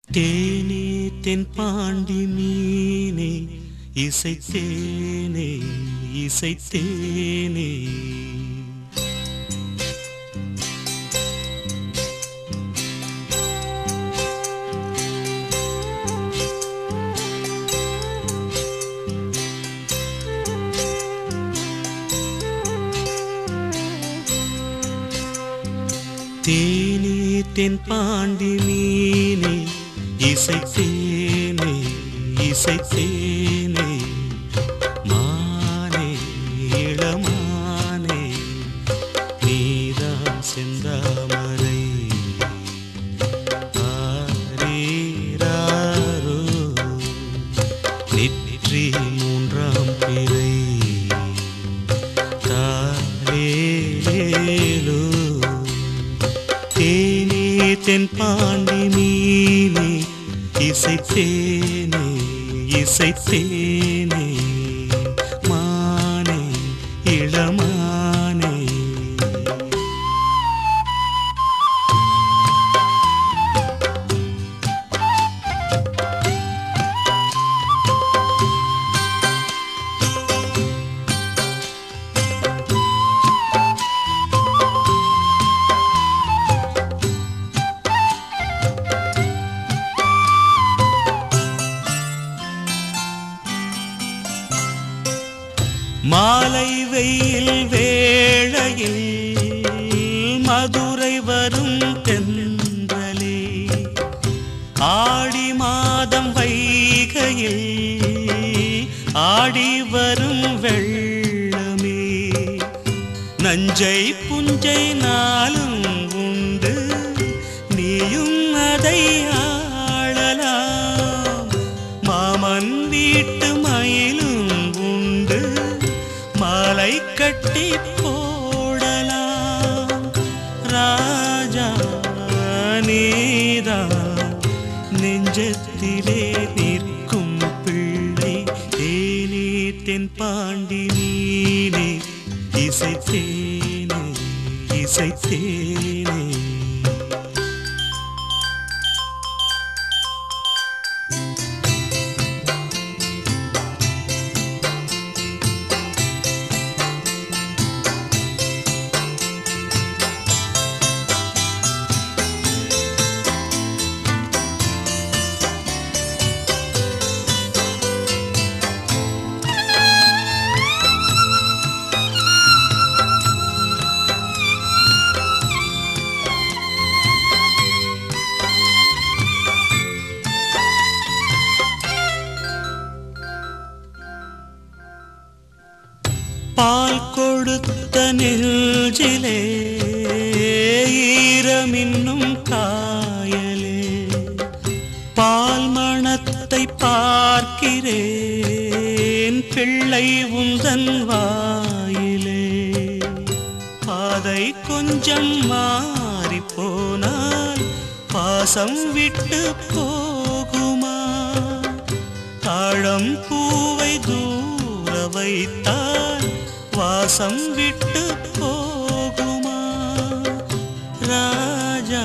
தேனே தென்பாண்டி மீனே இசைத்தேனே இசைத்தேனே தேனே தென்பாண்டி மீனே இசைத்தேனே இசைத்தேனே மானே இளமானே நீதான் செந்தாமரை ஆரீராரோ நெற்றி மூன்றாம் பிறை தாலேலோ தேனே தென்பாண்டி மீனே இசைத்தேனே இசைத்தேனே மானே இளமானே மாலை வெயில் வேளையில் மதுரை வரும் தென்றலே ஆடி மாதம் வைகையில் ஆடி வரும் வெள்ளமே நஞ்சை புஞ்சை நாளும் உண்டு நீயும் அதை ஆளலாம் மாமன் வீட்டு மயிலும் உண்டு மாலை கட்டி போடலாம் ராஜா நீதான் நெஞ்சத்திலே நிற்கும் பிள்ளை தேனே தென்பாண்டி மீனே இசைத்தேனே இசைத்தேனே பால் கொடுத்த நெஞ்சிலே ஈரமின்னும் காயலே பால் மணத்தை பார்க்கிறேன் பிள்ளை உந்தன் வாயிலே பாதை கொஞ்சம் மாறி போனால் பாசம் விட்டு போகுமா தாழம் பூவை தூர வைத்தால் வாசம் விட்டு போகுமா ராஜா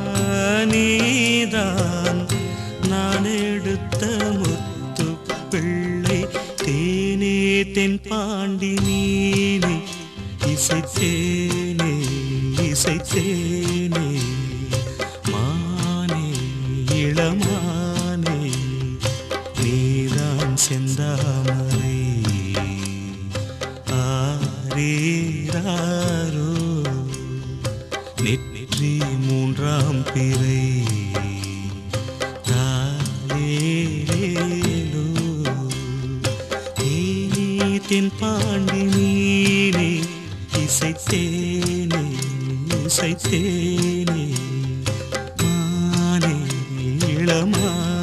நீதான் நான் எடுத்த முத்து பிள்ளை தேனே தென்பாண்டி மீனே இசைத்தேனே இசைத்தேனே மானே இளமானே நீதான் செந்தாமரை ஆரீராரோ நெற்றி மூன்றாம் பிறை தாலேலோ தேனே தென்பாண்டி மீனே இசைத்தேனே இசைத்தேனே மானே இளமானே